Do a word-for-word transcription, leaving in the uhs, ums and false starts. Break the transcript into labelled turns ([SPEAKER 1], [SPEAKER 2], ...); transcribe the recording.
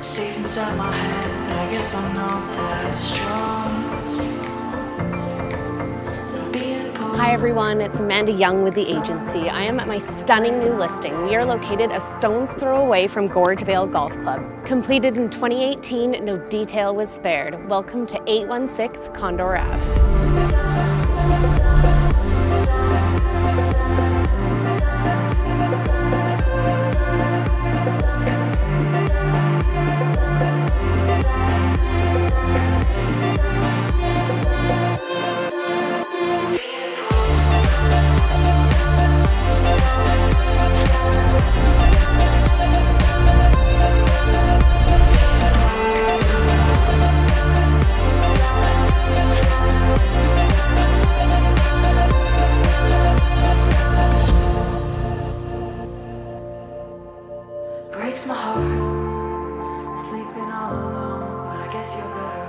[SPEAKER 1] Safe inside my head, but I guess I'm not that strong.
[SPEAKER 2] Hi everyone, it's Amanda Young with the agency. I am at my stunning new listing. We are located a stone's throw away from Gorge Vale Golf Club. Completed in twenty eighteen, no detail was spared. Welcome to eight one six Condor Avenue.
[SPEAKER 1] Breaks my heart, sleeping all alone, but I guess you're better.